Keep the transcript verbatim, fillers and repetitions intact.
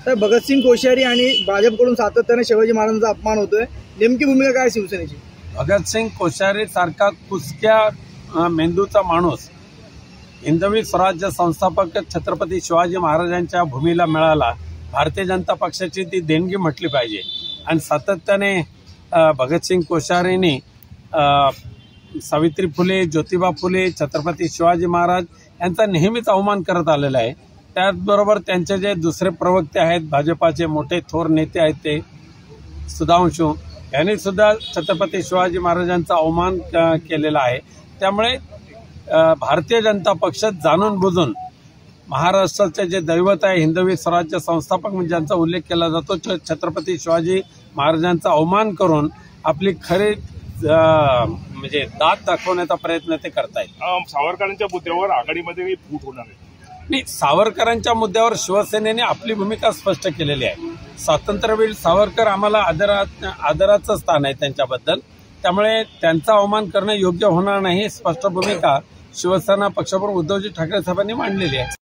तर भगतसिंग कोश्यारी आणि भाजपकडून सातत्याने शिवाजी महाराजांचा अपमान होतोय, नेमकी भूमिका काय शिवसेनेची? भगतसिंग कोश्यारी सारखा कुचक्या मेंदूचा माणूस हिंदवी स्वराज्य संस्थापक छत्रपती शिवाजी महाराजांच्या भूमीला मिळाला, भारतीय जनता पक्षाची ती देणगी म्हटली पाहिजे। आणि सातत्याने भगतसिंग कोश्यारींनी सावित्री फुले, ज्योतिबा फुले, छत्रपती शिवाजी महाराज यांचा नेहमीच अवमान करत आलेला आहे। त्याचबरोबर त्यांचे जे दुसरे प्रवक्ते आहेत, भाजपाचे मोठे थोर नेते आहेत ते सुधांशू यांनी सुद्धा छत्रपती शिवाजी महाराजांचा अवमान केलेला आहे। त्यामुळे भारतीय जनता पक्ष जाणून बुजून महाराष्ट्राचे जे दैवत आहे हिंदवी स्वराज्य संस्थापक म्हणजे ज्यांचा उल्लेख केला जातो, छत्रपती शिवाजी महाराजांचा अवमान करून आपली खरी म्हणजे दात दाखवण्याचा प्रयत्न ते करतायत। सावरकरांच्या मुद्द्यावर आघाडीमध्ये फूट होणार आहे? नाही, सावरकरांच्या मुद्द्यावर शिवसेनेने आपली भूमिका स्पष्ट केलेली आहे। स्वातंत्र्यवीर सावरकर आम्हाला आदरा आदराचं स्थान आहे त्यांच्याबद्दल, त्यामुळे त्यांचा अवमान करणं योग्य होणार नाही, स्पष्ट भूमिका शिवसेना पक्षप्रमुख उद्धवजी ठाकरे साहेबांनी मांडलेली आहे।